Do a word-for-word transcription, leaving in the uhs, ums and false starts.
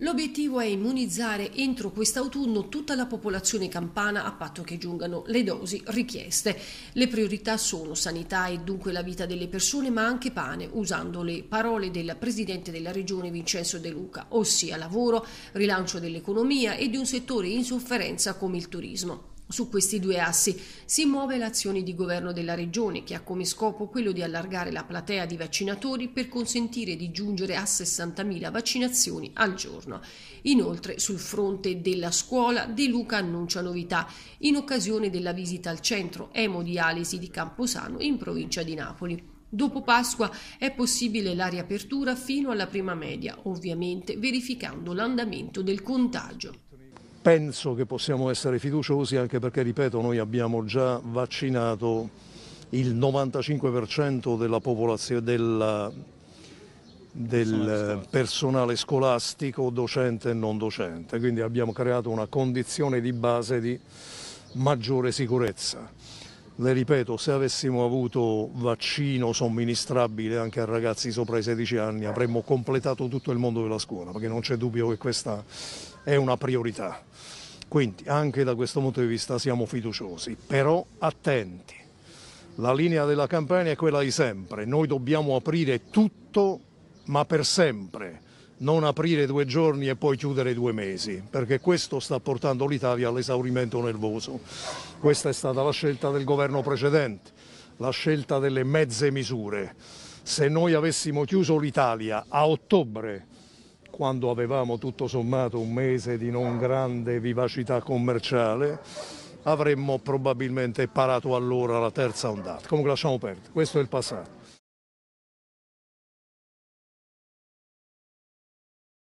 L'obiettivo è immunizzare entro quest'autunno tutta la popolazione campana a patto che giungano le dosi richieste. Le priorità sono sanità e dunque la vita delle persone, ma anche pane, usando le parole del presidente della regione Vincenzo De Luca, ossia lavoro, rilancio dell'economia e di un settore in sofferenza come il turismo. Su questi due assi si muove l'azione di governo della regione, che ha come scopo quello di allargare la platea di vaccinatori per consentire di giungere a sessantamila vaccinazioni al giorno. Inoltre, sul fronte della scuola, De Luca annuncia novità in occasione della visita al centro emodialisi di Camposano in provincia di Napoli. Dopo Pasqua è possibile la riapertura fino alla prima media, ovviamente verificando l'andamento del contagio. Penso che possiamo essere fiduciosi anche perché, ripeto, noi abbiamo già vaccinato il novantacinque per cento della popolazione, del, del personale scolastico, docente e non docente, quindi abbiamo creato una condizione di base di maggiore sicurezza. Le ripeto, se avessimo avuto vaccino somministrabile anche a ragazzi sopra i sedici anni avremmo completato tutto il mondo della scuola, perché non c'è dubbio che questa è una priorità. Quindi anche da questo punto di vista siamo fiduciosi, però attenti. La linea della Campania è quella di sempre, noi dobbiamo aprire tutto ma per sempre, non aprire due giorni e poi chiudere due mesi, perché questo sta portando l'Italia all'esaurimento nervoso. Questa è stata la scelta del governo precedente, la scelta delle mezze misure. Se noi avessimo chiuso l'Italia a ottobre, quando avevamo tutto sommato un mese di non grande vivacità commerciale, avremmo probabilmente parato allora la terza ondata. Comunque lasciamo perdere, questo è il passato.